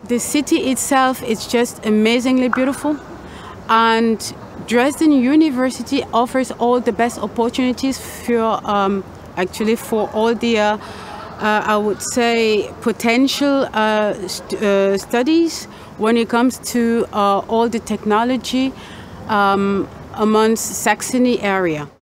The city itself is just amazingly beautiful, and Dresden University offers all the best opportunities for actually for all the I would say potential studies when it comes to all the technology amongst Saxony area.